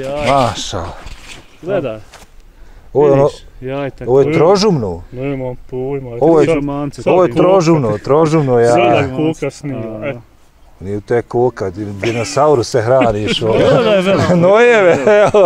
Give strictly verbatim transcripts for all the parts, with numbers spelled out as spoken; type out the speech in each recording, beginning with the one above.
jaj. Maša. Gledaj. Ovo je, ono, Jajte. ovo je trožumno. Nemam pojma. Ovo je, ovo je trožumno, trožumno ja. Sada kuka snima. Nije te kuka, dinosauru se hraniš. Nojeve, evo.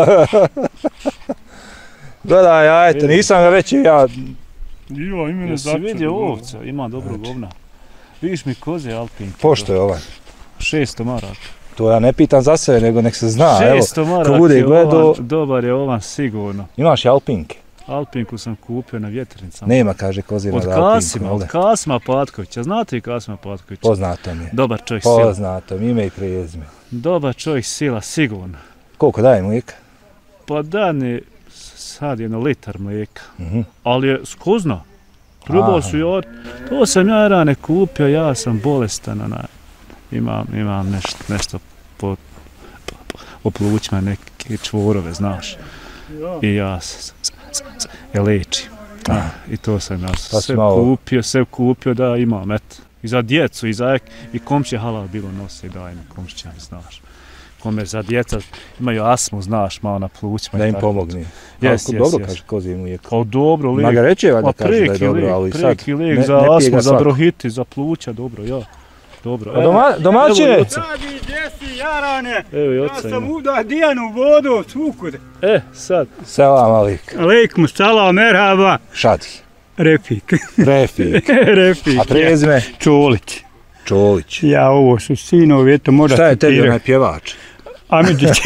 Gledaj, jajte, nisam ga već ja. Ima imene Jesi vidio ovca, ima dobro govna. Vidiš mi koze alpinke. Pošto je ovaj? šesto maraka. To ja ne pitam za sebe, nego nek se zna. šesto maraka je ovan, dobar je ovan sigurno. Imaš i alpinke? Alpinku sam kupio na vjetrnicama. Nema, kaže kozina za alpinku. Od Kasima, od Kasima Patkovića. Znate i Kasima Patkovića? Poznato mi je. Dobar čovjek sila. Poznato mi, ime i prezime. Dobar čovjek sila, sigurno. Koliko daje mlijeka? Pa dani sad jedno litar mlijeka. Uh-huh. Ali je skozno. Probao su ja, to sam ja rane kupio, ja sam bolestan, ona, imam, imam nešto, nešto po, po, po plućima, neke čvorove, znaš. I ja se, je lečim. I to sam ja sve kupio, sve kupio da imam, eto. I za djecu, i za i komšće halal bilo nose, daj mi komšće, znaš. Kome za djeca imaju astmu, znaš, malo na plućima. Da im pomogni. Jes, jes, dobro jes. kaže kozi mlijeko. Kao dobro lijek. Magarećeva da kaže da je dobro, ali sad preki lijek za astmu, za bronhiti, za pluća, dobro, ja. Dobro. A doma, domaćine? Radi, gdje si, Jarane? Evo i oca ja sam udao Dijanu vodu, svukud. E, sad. Selam alik. Aleikum salam, merhaba. Šadi. Refik. Refik. Refik. A prezime? Čolić. Čolić. Ja, ovo su sinovi, eto mora šta je tebi onaj pjevač? Amidžić.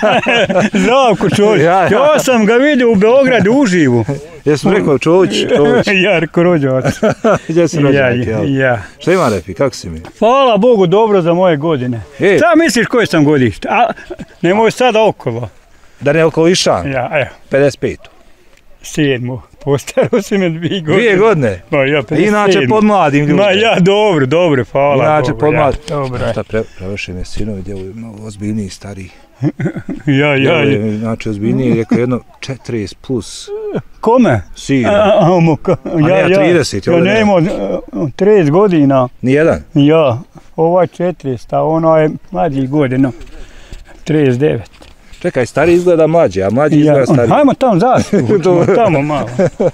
Zdravko Čolić. Ja, ja. ja sam ga vidio u Beogradu uživo. Jesmo rekao Čolić? Čolić. Jarko rođavac. Gdje si rođavac? Ja, ja. Šta ima Refik, kako si mi? Hvala Bogu, dobro za moje godine. E. Šta misliš koje sam godište? A, nemoj sada okolo. Da ne okolišam? Ja, evo. pedeset pet. Sedmo. Postaro si me dvije godine. Dvije godine? Ma ja, pedeset sedam. Inače pod mladim ljudima. Ma ja, dobro, dobro, hvala. Inače dobro, pod mladim. Ja, dobro. Šta pre, prevrši me sinovi, djeluju malo ozbiljniji, stariji. ja, ja. Je, znači ozbiljniji, rekao jedno četrdeset plus. Kome? Sino. A, a, moka, a ja, ja trideset. Ja nemam trideset godina. Nijedan? Ja, ovaj četrdeset, a ono je mlađih godina. trideset devet. Čekaj, stari izgleda mlađi, a mlađi izgleda ja, stari. Hajmo tamo zastupu, tamo malo.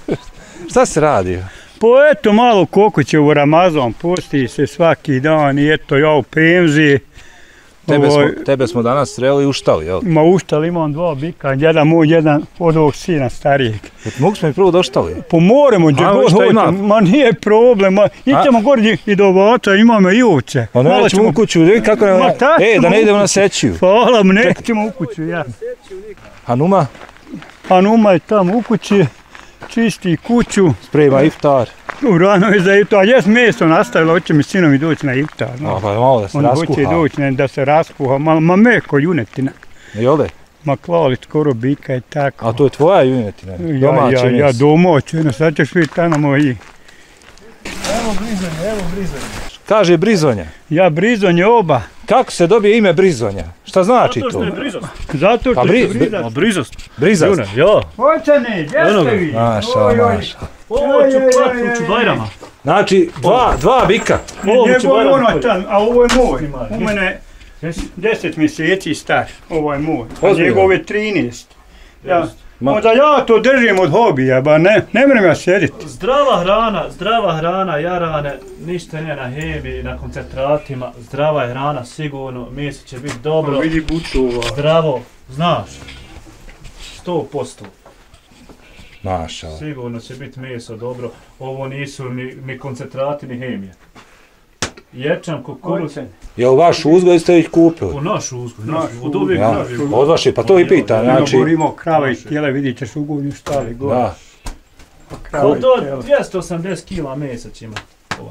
Šta se radi? Po eto malo koliko će u Ramazan, posti se svaki dan i eto ja u penziji. Tebe, ovo, smo, tebe smo danas sreli i uštali, jel? Ma uštali, imam dva bika, jedan moj, jedan od ovog sina starijeg. Mogu smo i prvo doštali? Po moremo, gdje god hoćemo, ma nije problem, ma idemo gore i do ovaca, imamo i ovce. Pa ne ćemo u kuću, kako nam... E, da ne idemo na sećiju. Hvala, nećemo u kuću, ja. Hanuma? Hanuma je tamo u kući, čisti kuću. Sprema iftar. Urano je za iftar, jes mjesto nastavila, hoće mi sinovi doći na iftar. No. A pa malo da se on raskuha. On hoće doći ne, da se raskuha, ma, ma meko junetina. I ovdje? Ma klali skoro bika i tako. A to je tvoja junetina? Ja, ja, ja, domaćina, sad ćeš vidjeti tamo moji. Evo brizonja, evo brizonja. Kaže brizonja. Ja brizonje oba. Kako se dobije ime brizonja? Šta znači to? Zato što je brizost. Zato što bri, je brizast. A brizost? Brizast? Ja. Hoćane, gdje ste vi? Maša, maša. Ovo ću platiti u Bajrama. Znači, dva, dva bika. Ovo je ono tam, a ovo je moj. U mene deset mjeseci star. Ovo je moj. A njegov je trinaest. Ja. Onda ja to držim od hobija, ba ne, ne moram ja sjediti. Zdrava hrana, zdrava hrana, jarane, ništa ne na hemiji, na koncentratima, zdrava je hrana, sigurno, meso će biti dobro. Vidi butova. Zdravo, znaš, sto posto. Maša. Sigurno će biti meso dobro, ovo nisu ni, ni koncentrati, ni hemija. Ječam, kukuruz. Jel vaš uzgoj ste ih kupili? U naš uzgoj, naš, od uvijek ja. kravi. Od vaše, pa to i pita, znači... Govorimo krava i tijela, vidit ćeš ugovnju štali gore. Da. Krava i tijela. dvjesto osamdeset kila mesa će imati.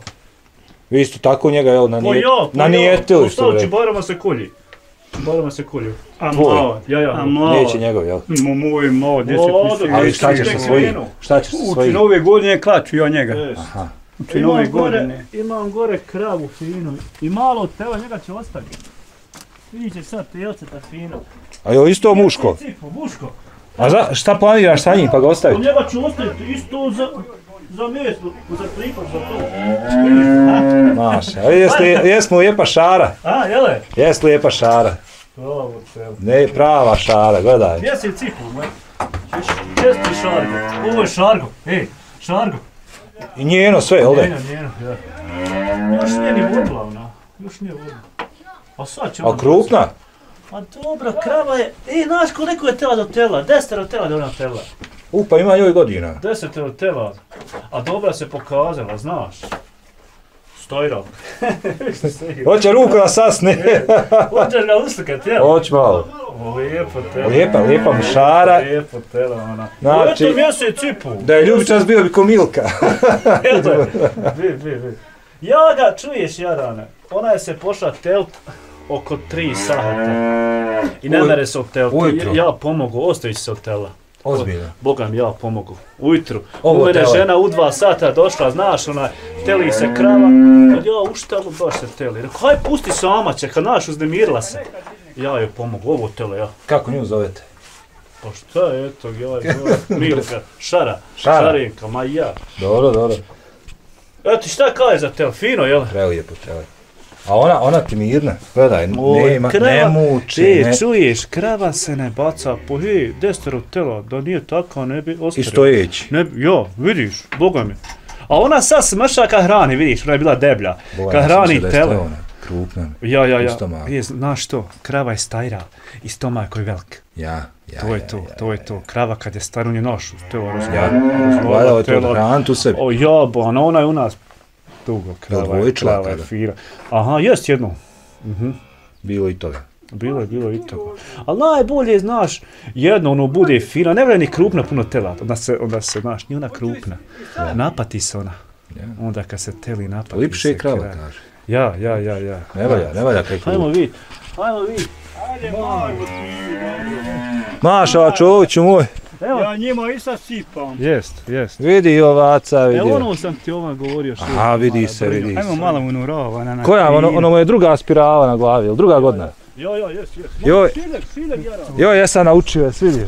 Vi isto tako njega, jel, na, nije, po na nijetili što bre? Čubarama se kolji. Čubarama se kolju. A mlad, ja, ja. Neće njegov, jel? Mo, moj mlad, deset mjeseci. Ali šta ćeš sa svojim? Šta ćeš sa svojim? Uči nove godine klaču ja njega. Aha. Uči nove godine. Imam gore kravu finu i malo od teba njega će ostaviti. Vidit će sad telceta fino. A jel isto muško? Cipo, muško. A za, šta planiraš sa njim pa ga ostaviti? Njega ću ostaviti isto za... Za mjesto, za klipaš, za to. Maša, jes li, jes mu lijepa šara? A, jele? Jes lijepa šara. Pravo telo. Ne, prava šara, gledaj. Gdje si cipu, moj? Gdje si Šargo? Ovo je Šargo, ej, Šargo. I njeno sve, jel da? Njeno, njeno, ja. Još nije ni vodila ona, još nije vodila. A sad će ona... A krupna? A dobra, krava je, ej, znaš koliko je tela do tela, desetero tela do ona tela. U, pa ima njoj godina. Desetero tela, a dobra se pokazala, znaš. Stojra. Hoće ruku da sasne. Hoćeš ga uslikat, jel? Hoć malo. Lijepo telo. Lijepa, lijepa mu šara. Lijepo telo, ona. Znači, Eto mjesec cipu. da je ljubičast bio bi ko Milka. Eto, vi, vi, vi. Ja ga, čuješ, Jarane, ona je se pošla telt oko tri sata. I ne mere se obtelti. Ujutro. Ja pomogu, ostavić se od tela. Ozbiljno. Boga mi ja pomogu. Ujutru. Ovo U mene tele. žena u dva sata došla, znaš, ona, teli se krava. Kad ja u štelu baš se teli. Rekao, haj pusti sama će, kad naš uznemirila se. Ja joj pomogu, ovo tele, ja. Kako nju zovete? Pa šta je, eto, ja zove, Milka, Šara, Šara. Šarinka, ma ja. Dobro, dobro. Eto, šta kaže za tel, fino, jel? Prelijepo tele. A ona, ona ti mirna, gledaj, Oj, nema, krava- ne muči, Ti ne... čuješ, krava se ne baca po hej, destero tela, da nije tako, ne bi I ostario. stojeći. Ne, bi- jo, vidiš, boga mi. A ona sad smrša ka hrani, vidiš, ona je bila deblja. Boga, Ka ja sam hrani mislio da je tele. stojona, krupna. Ja, ja, u ja. stomaku. Je, znaš što, krava je stajra i stomak je velik. Ja, ja, To je ja, to, ja, to je to. Krava kad je star, on je našu. To je Ja, razgleda. valjalo je to da hran tu sebi. O jabana, ona je u nas dugo krava, je, Odvojčila krava je tada. fira. Aha, jest jedno. Mhm. Bilo i toga. Bilo je, bilo je i tako. Ali najbolje, znaš, jedno ono bude fina, ne vredi ni krupna puno tela, onda se, onda se, znaš, nije ona krupna. Napati se ona. Ja. Onda kad se teli napati Lipše se je krava, krava. kaže. Ja, ja, ja, ja. Ne valja, ne valja kaj Hajmo krupna. vidjeti, hajmo vidjeti. Maša, čoviću moj, Evo, Ja njima i sad sipam. jest, jest. vidi ovaca, vidi. Evo ono sam ti ovaj govorio što... Aha, vidi se, vidi Ajmo se. malo unurova na na. Koja, ono, ono mu je druga spirala na glavi, ili druga godina? Jo, jo, jest, jest. Joj, Silek, silek, Jara. joj, ja sam naučio, jes vidiš.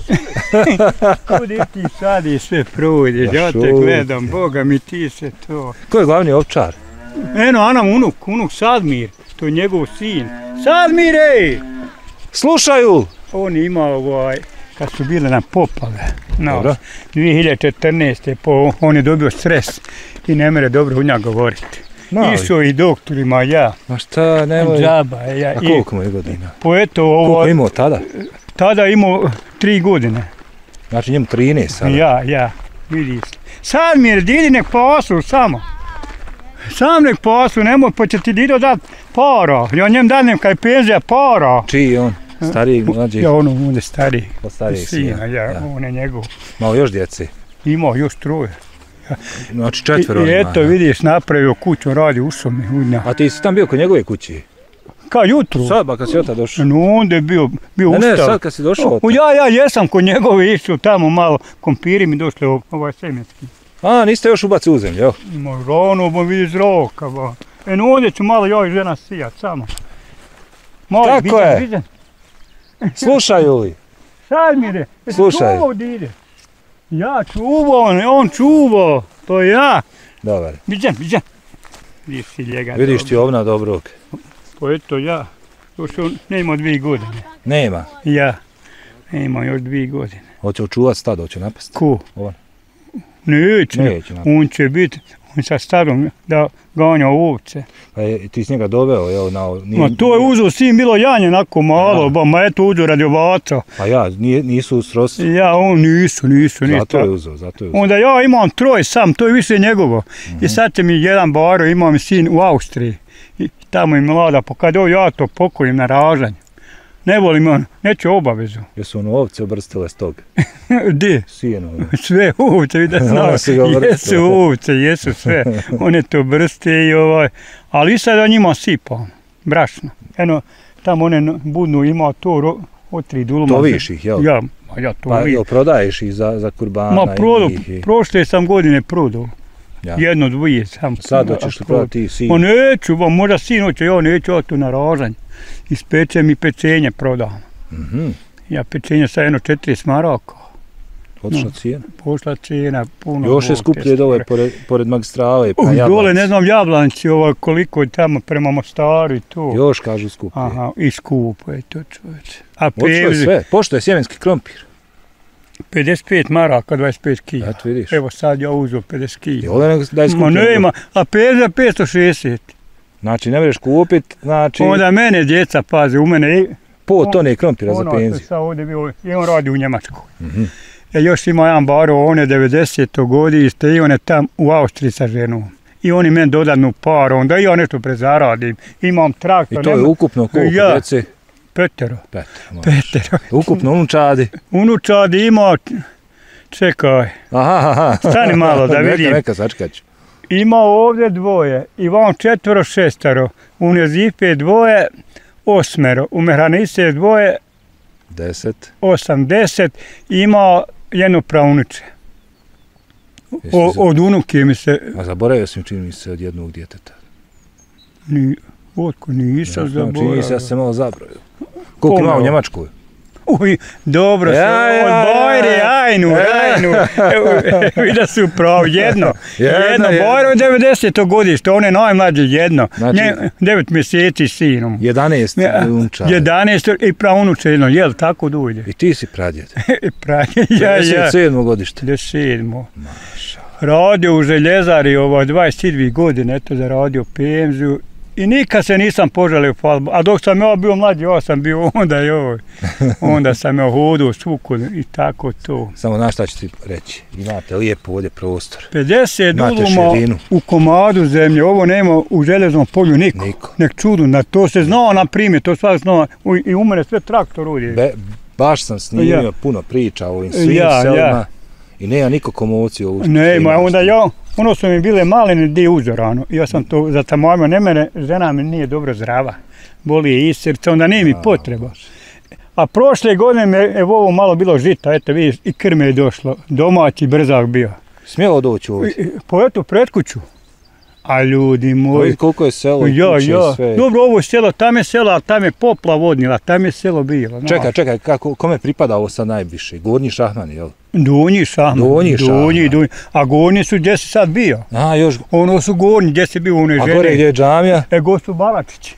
Kudi ti sad i sve prođeš, Ja ja te šo. gledam, Boga mi ti se to. Ko je glavni ovčar? Eno, Anam unuk, unuk Sadmir, to je njegov sin. Sadmire! Slušaju! On je imao ovaj, kad su bile na popale, no, Dobro. dvije hiljade četrnaeste. Po, on je dobio stres i ne mere dobro u njega govoriti. Mali. Išao i doktorima, ja, Ma šta, nemoj. džaba, ja. A I koliko mu je godina? po eto, Koliko ovo, je imao tada? tada imao tri godine. Znači njemu trinaest sada. Ja, ja, vidiš. Sad mi je, didi nek pasu samo. Sam nek pasu, nemoj, pa će ti Dido dat para. Ja njem dadnem kaj penzija para. Čiji je on? Stariji, mlađi? Ja ono, on je stariji. Od starijeg Sina, sina. ja, Ja. on je njegov. Malo još djece. Imao još troje. Znači četvero I, i ima, eto, ja. vidiš, napravio kuću, radi u somi, u nja. A ti si tam bio kod njegove kući? Ka jutru? Sad, ba kad si ota došao? No, onda je bio, bio Ne, ne, ustav. sad kad si došao O, ota. ja, ja jesam kod njegove išao tamo malo, kompiri mi došli o- ovaj semenski. A, niste još ubaci u zemlju, jel? Možda ono, bo vidi zroka, ba. E, no, ovdje ću malo ja i žena sijat, samo. Malo, Tako vidim, je. vidim. Slušaju li? Sad mi re, Slušaj. ovdje ide. Ja čuvao, on, on čuvao, to ja. Dobar. Vidim, vidim. Vidiš si njega. Vidiš ti ovna dobrog. To eto ja. To što nema dvije godine. Nema. Ja. Nema još dvije godine. Hoće očuvat stado, hoće napast. Ko? On. Neće. Neće napast. On će biti, on sa stadom da ganja ovce. Pa je, ti si njega doveo, jel, na... Nije, Ma to je uzeo sin, bilo janje onako malo, ba, ma eto uzeo radi ovaca. Pa ja, nije, nisu srosti. Ja, on nisu, nisu, nisu. Zato je uzeo, zato je uzeo. Onda ja imam troje sam, to je više njegovo. I sad će mi jedan baro, imam sin u Austriji. I tamo je mlada, pa kad ovo ja to pokolim na ražanju. Ne volim on, neću obavezu. Jesu ono ovce obrstile s tog? Di? Sijeno. Sve ovce, vidi da Ono znam. si ga obrstila. Jesu ovce, jesu sve. One to brste i ovaj. Ali sad ja njima sipam, brašno. Eno, tamo one no- budnu ima to ro, od tri duluma. To viš ih, jel? Ja, ma ja to Pa viš. jel prodaješ ih za, za kurbana? Ma prodao, i njih i- prošle sam godine prodao. Ja. Jedno, dvije sam. Sad hoćeš li prodati ti sin? Ma neću, ba, možda sin hoće, ja neću ja tu na ražanj. Ispečem i pečenje prodam. Mhm. Ja pečenje sa jedno četiri maraka. Otišla cijena. Pošla cijena, puno. Još je skuplje dole, pored, pored magistrale, pa uh, Jablanci. Dole, ne znam, Jablanci, ovo, koliko je tamo prema Mostaru i to. Još kažu skuplje. Aha, i skupo je to, čovječe. A Otišlo je pevzi, sve. Pošto je sjemenski krompir? pedeset pet maraka, dvadeset pet kila. Eto vidiš. Evo sad ja uzeo pedeset I kila. ovdje nego da je skuplje. Ma nema, a pevza petsto šezdeset. Znači ne možeš kupit, znači Onda mene djeca paze, u mene i po tone krompira za ono što penziju. sad ovdje bio, i on radi u Njemačkoj. Mhm. E, još ima jedan baro, on je devedeseto godište i on je tam u Austriji sa ženom. I oni meni dodatnu paru, onda i ja nešto prezaradim. Imam traktor. I to je nema- ukupno koliko Ja. djece? Petero. Petero. Petero. Ukupno unučadi. Unučadi ima, čekaj, Aha, aha. stani malo da vidim. Neka, neka, sačkat ću. Ima ovdje dvoje, i vam četvero, šestero. U Njezipe dvoje, osmero. U Mehranice dvoje, Deset. osam, deset. Ima jedno pravnuče. Jesi O, za- od unuke mi se, A zaboravio sam čini mi se od jednog djeteta. ni, otko nisam Ja znam, čini mi se zaboravio. ja sam malo zabrojio. Koliko ima u Pomalo. Njemačkoj? Uj, dobro Ja, se, ja, od ja, Bojri, ja. ajnu, Ja. ajnu. Evo, da su pravo, jedno. Jedno, Jedno, jedno. Bojro je devedeseto godište, on je najmlađi jedno. Znači- Nje, devet mjeseci sinom. jedanaest Ja, unučadi. jedanaest i pravunuče jedno, jel tako dojde? I ti si pradjed. Pranje, ja, ja. pedeset sedmo godište. Do sedmo. Radio u željezari ovo dvadeset dvije godine, eto zaradio penziju. I nikad se nisam požalio, a dok sam ja bio mlađi, ja sam bio onda joj. Onda sam ja hodao svukud i tako to. Samo znaš šta ću ti reći. Imate lijepo ovdje prostor. pedeset Imate duluma širinu. u komadu zemlje, ovo nema u željeznom polju niko. Niko. Nek čudu, na to se znao na primjer, to svak znao. U- I u mene sve traktor udi. Be, baš sam snimio Ja. puno priča o ovim svim Ja, selima. ja. I nema niko komociju ovu što Ne, ti ma imaš onda ti. ja, ono su mi bile maline gdje je uzorano. Ja sam to zatamavio, ne mene, žena mi nije dobro zdrava. Boli je i srce, onda nije mi A, potreba. A prošle godine mi je evo ovo malo bilo žita, eto vidiš, i krme je došlo. Domaći brzak bio. Smjelo doći ovdje. I- i- Po eto pred kuću. A ljudi Pa moji. vidi koliko je selo i Ja, kuće ja. i sve. Dobro, ovo je selo, tam je selo, ali tam je popla vodnila, tam je selo bilo. znaš. Čekaj, čekaj, kako, kome pripada ovo sad najviše? Gornji Šahman, jel? Donji šahman. Donji šahman. Donji, donji. A gornji su gdje si sad bio. A, još, Ono su gornji, gdje si bio u onoj a žene. gore gdje je džamija? E, gostu Balačić.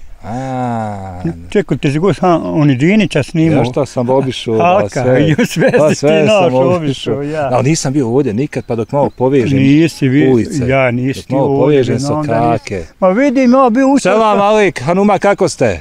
A, Čekaj, ti si gost, ha, on je Džinića snimao. ja šta sam obišao, pa Halka, sve. i sve Pa si sve ti sam naš obišao. obišao, ja. Ali nisam bio ovdje nikad, pa dok malo povežem Nisi vi, ulice. ja nisi Dok ti malo ovdje. povežem sa znam da nisi. kake. Ma vidim, ja bio u Selam Alik, Hanuma, kako ste?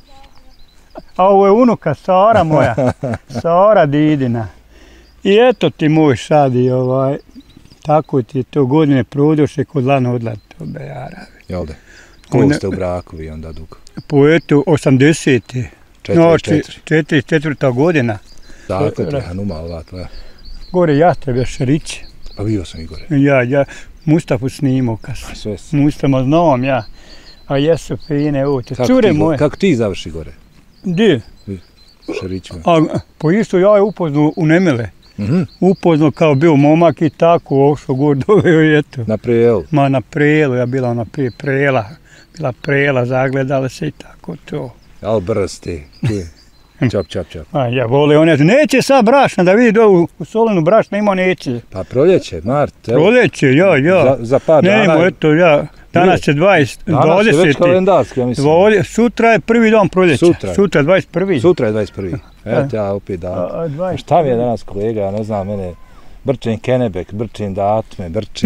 A ovo je unuka Sara moja, Sara Didina. I eto ti moj sad i ovaj, tako ti je to godine prodoše kod lana odlad to bejara. Jel da? Koliko Onda- ste u braku vi onda dugo? Po eto osamdesete. Četiri, četiri. četiri, četvrta godina. Dakle, ti je Hanuma ova tvoja. Gore Jastrebe Šariće. Pa bio sam i gore. Ja, ja, Mustafu snimao kas. A sve sam. Mustafa znam ja. A jesu fine ote. Kako Cure ti, go- moje. kako ti završi gore? Di? U Šarićima. A po isto ja je upoznao u Nemile. Mhm. Upoznao kao bio momak i tako, ošao gore doveo i eto. Na prijelu. Ma na prelu, ja bila ona prije prela. Bila prela, zagledala se i tako to. Al brsti. Čap, čap, čap. A ja vole one, neće sad brašna da vidi dole u, u Solinu brašna ima neće. Pa proljeće, Mart, evo. Proleće, ja, ja. Za, za par Ne, dana. mo, eto, ja. Danas je dvadeset, Danas je već dvadeset. kalendarski, ja mislim. Dvode- Sutra je prvi dan proljeća. Sutra. Sutra je dvadeset prvi. Sutra je dvadeset prvi. Eto ja opet dan. A, a, dvadeset. Šta mi je danas kolega, ja ne znam, mene brčim Kenebek, brčim datume, brčim.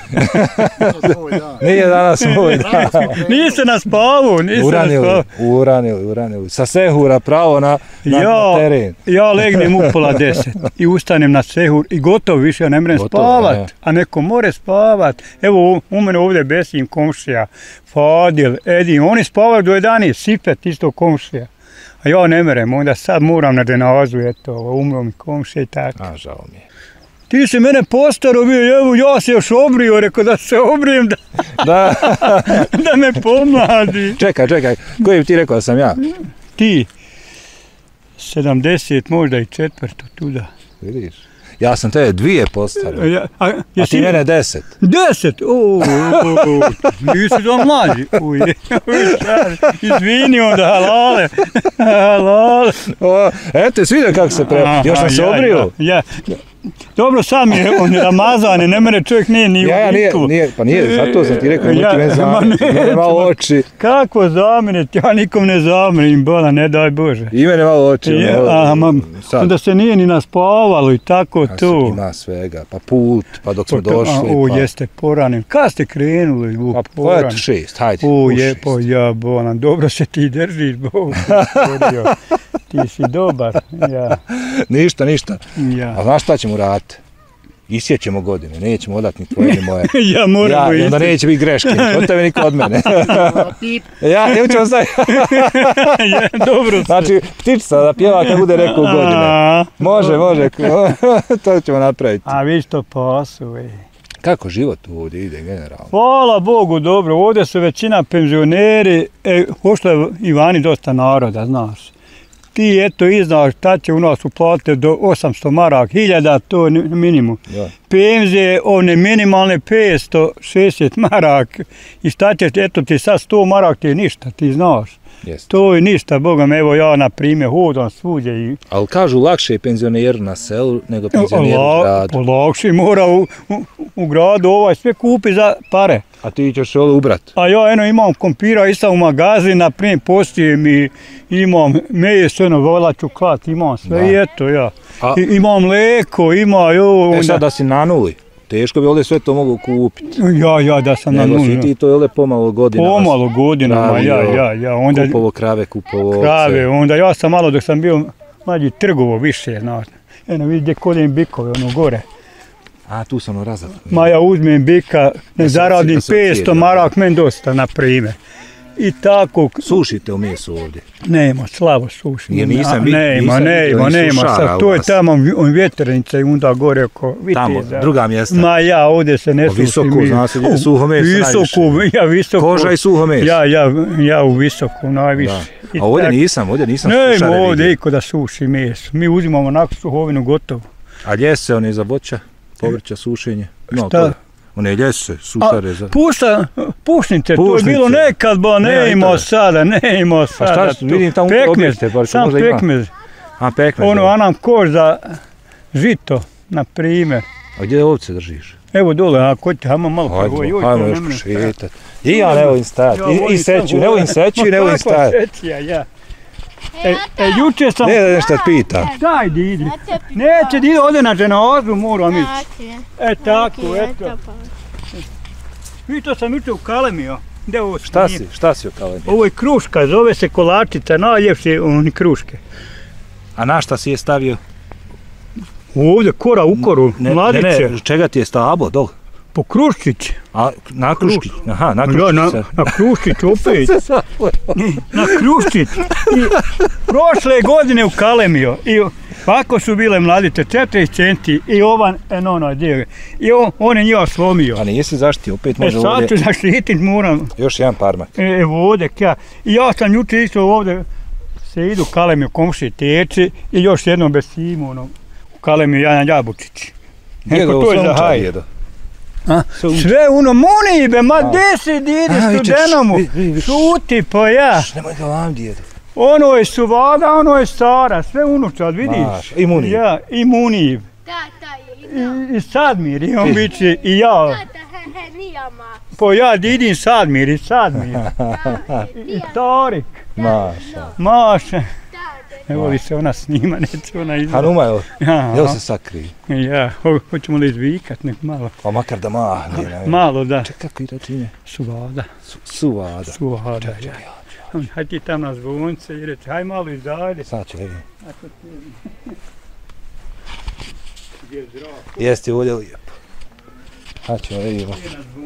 Nije danas moj dan. Niste nas spavu, niste nas Uranili, spavu. uranili, uranili. Sa sehura pravo na, na, Ja, na teren. ja legnem u pola deset i ustanem na sehur i gotovo više, ja ne mrem Gotovo, spavat, ne. a neko more spavat. Evo u, u mene ovdje besim komšija, Fadil, Edin, oni spavaju do jedanaest, Sifet isto komšija. A ja ne merem, onda sad moram na dženazu, eto, umro mi komšija i tako. A, žao mi je. Ti si mene postaro bio, evo ja se još obrio, rekao da se obrijem, da, Da, da me pomladi. čekaj, čekaj, koji bi ti rekao da sam ja? Ti, sedamdeset, možda i četvrto, tuda. Vidiš? Ja sam tebe dvije postaro, Ja, a, a jesi ti mene deset. Deset, o, nisi da mlađi. Uj, izvini onda, halale, halale. O, eto, svidio kako se pre... Još sam se ja, obrio. Ja, ja. dobro sam je on Ramazane, ne mene čovjek nije ni Ja, ja, nije, nije, pa nije, zato sam ti rekao, nemoj ti mene zamjeriti, mene malo oči. Kako zamjeriti, ja nikom ne zamjerim, bola, ne daj Bože. I mene malo oči. Je, a, ma, da se nije ni naspavalo i tako to. Ima svega, pa put, pa dok smo došli. O, pa... jeste poranen. Kad ste krenuli u pa, poranen? Pa šest, hajde. O, je, pa ja, bolan, dobro se ti držiš, Bog. Ti si dobar, ja. Ništa, ništa. Ja. A znaš šta ćemo raditi? Isjećemo godine, nećemo odati ni tvoje ni moje. Ja moram ja, onda neće biti greške, od tebe niko od mene. Ja, ne ćemo sad. Ja, dobro. Znači, ptičica da pjeva kad bude rekao godine. Može, može, to ćemo napraviti. A vi što posuje. Kako život ovdje ide generalno? Hvala Bogu, dobro, ovdje su većina penzioneri, e, pošto je i vani dosta naroda, znaš. Ti eto iznaš šta će u nas uplatiti do osamsto maraka, hiljada, to je minimum. Ja. Penzije, one minimalne petsto šezdeset maraka i šta će, eto ti sad sto maraka ti je ništa, ti znaš. Jest. To je ništa, Bogom, evo ja na primjer hodam svuđe i... Ali kažu lakše je penzioner na selu nego penzioner La, u gradu. Lakše mora u, u, u gradu ovaj sve kupi za pare. A ti ćeš se ovdje ubrat? A ja eno imam kompira i sam u magazin, na primjer postijem i imam meso, eno volaću klat, imam sve da. I eto ja. A... I, imam mleko, ima jo... Onda... E sad da si na nuli. Teško bi ovdje sve to mogu kupiti. Ja, ja, da sam nego na nuli. Nego si ti to ovdje pomalo godinama. Pomalo godinama, ja, ja, ja. Onda, kupovo krave, kupovo ovce. Krave, onda ja sam malo dok sam bio mlađi trgovo više, znaš. Eno vidi gdje koljem bikove, ono gore. A, tu sam ono razat. Ma ja uzmem bika, ne zaradim petsto marak, men dosta, na primjer. I tako... Sušite u mesu ovdje? Nema, slabo sušimo. Jer nisam, nema, nema, nema, sad to je tamo vjetrnica i onda gore oko Viteza. Tamo, druga mjesta. Ma ja, ovdje se ne sušim. Visoko, zna se gdje je suho meso visoko, najviše. Ja visoko. Koža i suho meso. Ja, ja, ja u visoko najviše. Da. A ovdje nisam, ovdje nisam sušare vidio. Nema ovdje iko da suši meso. Mi uzimamo onako suhovinu gotovo. A ljese one za voća, povrća, sušenje? No, šta? One ljese, sušare za... Pušta, pušnice, to je bilo nekad, ba, ne ima sada, ne ima sada. A šta, vidim tamo objekte, pa sam možda pekmez. A, pekmez. Ono, a nam kož za žito, na primjer. A gdje ovce držiš? Evo dole, a kod te, hajmo malo prvo. Hajmo, hajmo još pošetat. I ja ne volim stajati, i seću, ne volim seću i ne volim stajati. Kakva sećija, ja. E, e, juče sam... Ne, da nešto pita. Daj, Didi. Neće, Didi, ode na dženazu, moram ići. E, tako, eto. Vidite sam juče u Kalemio. Šta si, šta si u Kalemio? Ovo je kruška, zove se kolačica, najljepše oni kruške. A na šta si je stavio? Ovdje, kora u koru, mladice. Ne, ne, čega ti je stablo, dole? Po Kruščić. A, na Kruščić? Aha, na Kruščić. Ja, na, na Kruščić opet. Na Kruščić. I prošle godine u Kalemio. I ovako su bile mladice, četiri centi i ovan, eno ono, dio. I on, on je njega slomio. A nisi zaštiti, opet može ovdje. ovdje. E sad ću zaštitit, moram. Još jedan parmak. E, evo ovdje, ja. I ja sam juče isto ovdje, se idu Kalemio komši teči i još jednom bez simu, ono, u Kalemio Jajan Jabučić. Djedo, to je za haj. Djedo. A, sve uno munibe, ma gdje si Didi studenomu, šuti pa ja. Nemoj ga vam djedo. Ono je suvada, ono je stara, sve unučad, vidiš? Maš, i munib. Ja, i munib. Tata je i, i Sadmir, i on biće, i ja. Tata, he, he, nijama. Pa ja Didin Sadmir, i Sadmir. I Tarik. Maša. Maša. Evo li se ona snima, neće ona izgleda. Hanuma, jel? Jel se sakrije? Ja, ho, hoćemo li izvikat nek malo. Pa makar da mahne. Ne. Malo, da. Čekaj, kako ide čine? Suvada. Su, suvada. Suvada, ja. Hajde ti tam na zvonce i reći, haj malo izađe. Sad ću vidim. Jeste ovdje lijepo. Hajde ćemo vidimo.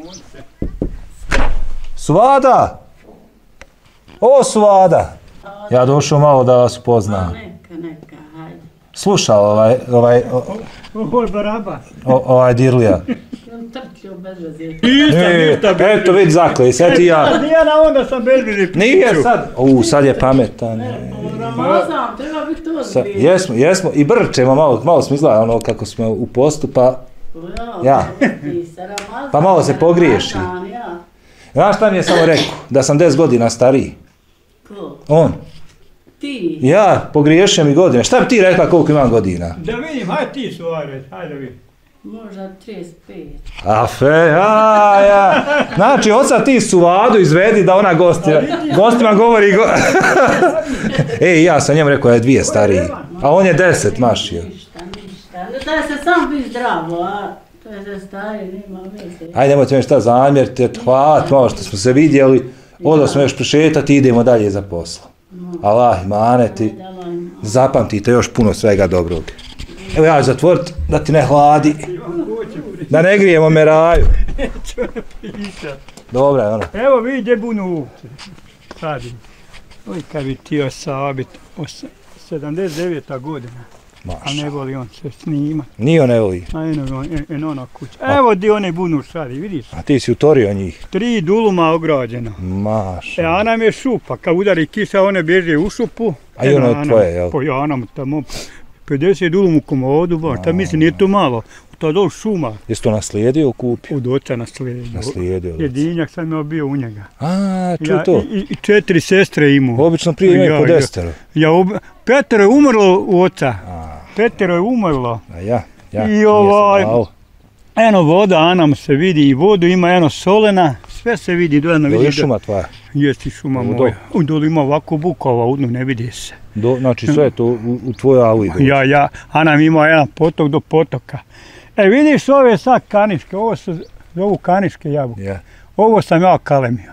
Suvada! O, Suvada! Ja došao malo da vas upoznam. Neka, neka, hajde. Slušao ovaj, ovaj, Ovo je baraba. ovaj Dirlija. On trčio bez veze. Nisam ništa bez veze. Eto vidi zakle, sad ti ja. Nije na onda sam bez veze. Nije sad. U, sad je pametan. Ramazan, treba biti to zbije. Jesmo, jesmo. I brčemo malo, malo smo izgledali ono kako smo u postu, pa... Ja. Pa malo se pogriješi. Znaš šta mi je samo rekao? Da sam deset godina stariji. Ko? On. Ti. Ja, pogriješio mi godine. Šta bi ti rekla koliko imam godina? Da vidim, hajde ti suvarec, hajde vidim. Možda trideset pet. Afe, ja, ja. Znači, od sad ti suvadu izvedi da ona gosti, gostima govori... Go... Ej, ja sam njemu rekao, je dvije stariji. A on je deset mašio. Ništa, ništa. Da je se sam biti zdravo, a to je se stari, nema veze. Ajde, nemojte mi šta zamjeriti, hvala malo što smo se vidjeli. Odo smo još prišetati i idemo dalje za posla. Allah, maneti, zapamtite još puno svega dobrog. Evo ja ću zatvorit da ti ne hladi, da ne grijemo meraju. Dobra je ono. Evo vidi gdje bunu sadim. Oj, kad bi tio sabit, sedamdeset deveta godina. A ne voli on se snima. Nije on ne voli. A eno, eno ona kuća. Evo gdje one bunu sadi, vidiš? A ti si utorio njih? Tri duluma ograđeno. Maša. E, a nam je šupa, kad udari kiša, one bježe u šupu. A i ono je tvoje, jel? Po Janam tamo, pedeset dulum u komodu, baš, ta mislim, nije to malo. To dol šuma. Jesi to naslijedio, kupio? Od oca naslijedio. Naslijedio. Jedinjak sam ja bio u njega. A, čuj ja, to. I, I četiri sestre imao. Obično prije imaju ja, po desetero. Ja, ob... Petero je umrlo u oca. A. Petero je umrlo. A ja, ja, I ovaj, eno voda, Anam se vidi i vodu, ima eno solena, sve se vidi. Dojeno vidi. Je šuma tvoja? Jesi šuma moja. U dolu ima ovako bukova, udnu ne vidi se. Do, znači sve je to u, u tvojoj auli? Ja, ja, Anam ima jedan potok do potoka. E vidiš ove sad kaniške, ovo se zovu kaniške jabuke. Yeah. Ovo sam ja kalemio.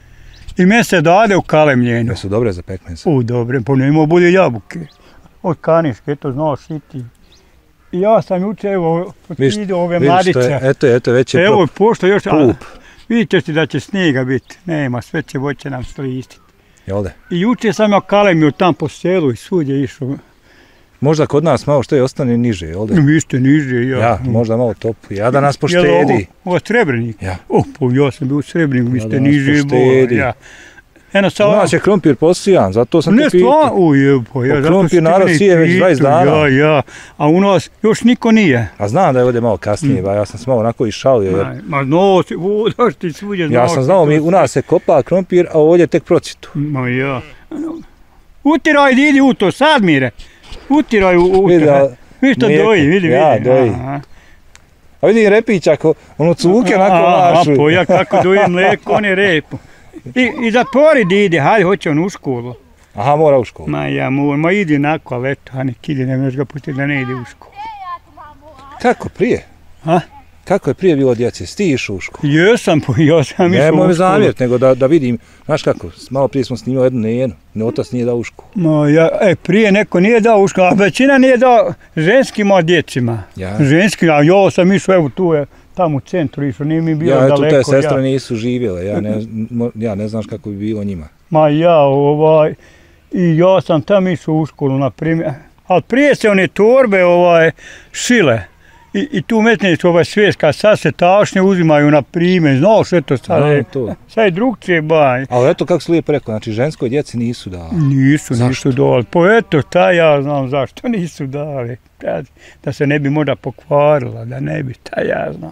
I meni se dade u kalemljenju. Jesu dobre za pekmeza? U, dobre, pa nema bolje jabuke. Od kaniške, eto znaš i ti. I ja sam juče, evo, potvidio ove mladice. Vidiš, eto, eto, već je evo, pošto još, pup. Vidite ti da će snijega biti. Nema, sve će voće nam slistiti. Jel de? I juče sam ja kalemio tam po selu i svud je išao. Možda kod nas malo što je ostane niže, jel da? Vi ste niže, ja. Ja, možda malo topu. Ja da nas poštedi. Jel ovo, ovo Srebrenik? Ja. O, pa ja sam bio u Srebreniku, vi ja ste niže, bo, ja. Eno, sa... U nas je krompir posijan, zato sam ne, te pitao. Ne, uj, pa ja, zato krompir narod sije već dvadeset dana. Ja, ja, a u nas još niko nije. A znam da je ovdje malo kasnije, ba, ja sam se malo onako i šalio. Jer... Ma, ma no, vodaš ti svuđe, ja sam znao, mi, u nas se kopa krompir, a ovdje tek procitu. Ma ja. Utiraj, idi u to, sad mire. Utiraj u, u to. Viš to doji, vidi, vidi. Ja, doji. Aha. A vidi repić, ako ono cuke onako lašu. A, po, ja kako doji mlijeko, on je repu. I, i zatvori didi, hajde, hoće on u školu. Aha, mora u školu. Ma ja, mora, ma idi onako, ali eto, a nek ide, ne možeš ga pustiti da ne ide u školu. Kako prije? A? Kako je prije bilo djece? Ti išao u školu? Jesam, ja sam išao u školu. Nemoj me zamjeriti, nego da, da vidim, znaš kako, malo prije smo snimali jednu njenu, ne otac nije dao u školu. Ma ja, e, prije neko nije dao u školu, a većina nije dao ženskima djecima. Ja. Ženski, a ja sam išao, evo tu je, tamo u centru išao, nije mi bilo ja, daleko. Ja, eto te sestre ja. nisu živjele, ja ne, ja ne znaš kako bi bilo njima. Ma ja, ovaj, i ja sam tam išao u školu, na primjer, ali prije se one torbe, ovaj, šile. I, i tu metneš ovaj svjeska, sad se tašnje uzimaju na primjer, znaš eto sad je, no, sad je drugčije baj. Ali eto kako si lijepo rekao, znači ženskoj djeci nisu dali. Nisu, zašto? Nisu dali, pa eto šta ja znam zašto nisu dali, da se ne bi možda pokvarila, da ne bi, šta ja znam.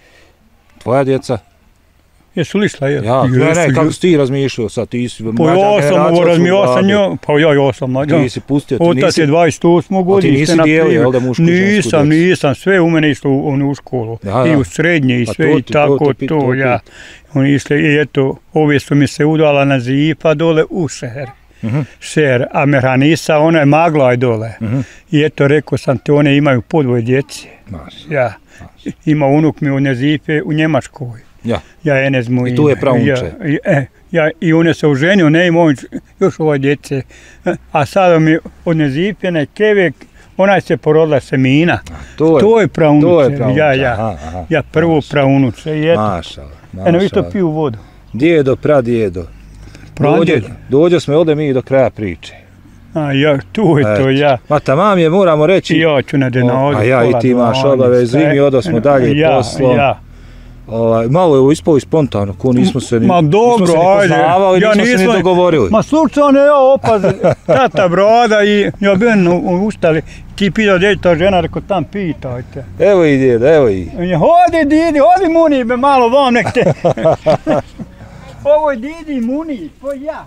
Tvoja djeca? Jesu li išla, jel? Ja, ne, ne, kako si ti razmišljao sad, ti si mlađa generacija. Pa ja sam ovo razmišljao sam njoj, pa ja, ja sam mlađa. Ti si pustio, ti nisi... Otac je dvadeset osmo godište. A ti nisi dijelio, jel da mušku i žensku djecu? Nisam, nisam, sve u mene išlo u, u školu. Ja, i u srednje i sve i tako to, to ja. Oni išli, i eto, ove su mi se udala na Zipa dole u Šer. Uh-huh. Šer, a Mehanisa, ona je magla dole. Uh-huh. I eto, rekao sam te, one imaju podvoje djeci. Mas. Ja. Mas. Ima unuk mi od Zipe u Njemačkoj. Ja. Ja ne znam i tu je praunče. Ja, e, ja, i on je se oženio, ne ima još ove djece. A sada mi od Nezipjene Kevek, ona se porodila Semina. To je, to je praunuče. To je praunuče. Ja, ja, aha, aha. Ja prvo mašala. Praunuče. I eto. Mašala, mašala. Eno, vi to piju vodu. Djedo, pradjedo. Dođo, dođo smo ovdje mi do kraja priče. A ja, tu je to, ja. Ma tamam je, moramo reći. I ja ću na denodu. A ja i ti imaš obavez, mi odosmo dalje ja, poslom. Ja. Ovaj, malo je ispao i spontano, ko nismo se ni, ma dobro, nismo se ni poznavali, ja nismo, nismo se ni dogovorili. Ma slučajno ja opaz, tata broda i ja bio ustali, ti pitao gdje je ta žena, rekao tam pitajte. Evo i djeda, evo i. Hodi didi, hodi Muni, be malo vam nek te. Ovo je didi Muni, to ja.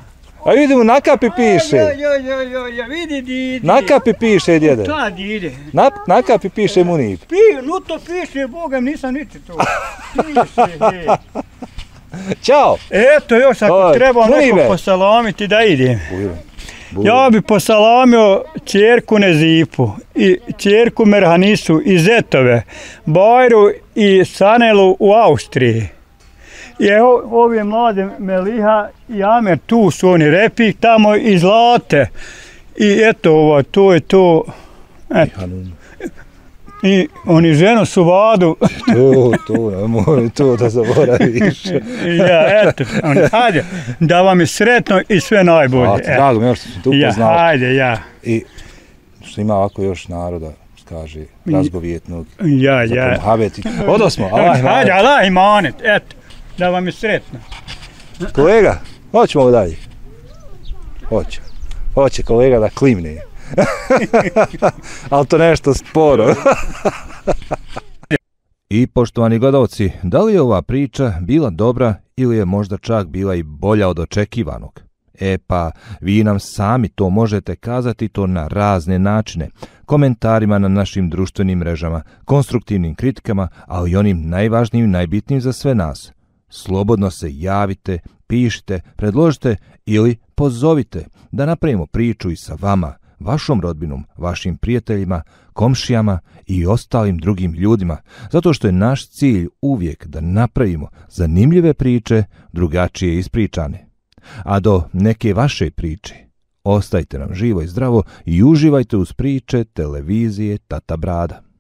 A vidimo, na kapi piše. Jo, jo, jo, jo, jo, vidi dide. Na kapi piše, djede. Ta dide. Na, na kapi piše Munib. Pi, no to piše, Bogam, nisam niti to. Piše, he. Ćao. Eto, još ako Oj, treba Munibe. neko posalamiti da idem. Bujro. Bujro. Ja bi posalamio ćerku Nezipu i ćerku Merhanisu i Zetove, Bajru i Sanelu u Austriji. I evo, ovi mlade Meliha i Amer, tu su oni, Repik tamo i Zlate. I eto, ovo, to je to. Eto. I oni ženu su vadu. To, to, nemoj to da zaboraviš. Ja, eto, oni, hajde, da vam je sretno i sve najbolje. Hvala ti, drago mi je što sam te Ja, upoznao. hajde, ja. I što ima ovako još naroda, kaže, razgovjetnog. Ja, ja. Muhabeti. Odo smo, Allah ima. Hajde, Allah imanet, eto, da vam je sretno. Kolega, hoćemo dalje. Hoće. Hoće kolega da klimne. Ali to nešto sporo. I poštovani gledalci, da li je ova priča bila dobra ili je možda čak bila i bolja od očekivanog? E pa, vi nam sami to možete kazati to na razne načine, komentarima na našim društvenim mrežama, konstruktivnim kritikama, ali i onim najvažnijim i najbitnijim za sve nas. Slobodno se javite, pišite, predložite ili pozovite da napravimo priču i sa vama, vašom rodbinom, vašim prijateljima, komšijama i ostalim drugim ljudima, zato što je naš cilj uvijek da napravimo zanimljive priče, drugačije ispričane. A do neke vaše priče, ostajte nam živo i zdravo i uživajte uz priče televizije Tata Brada.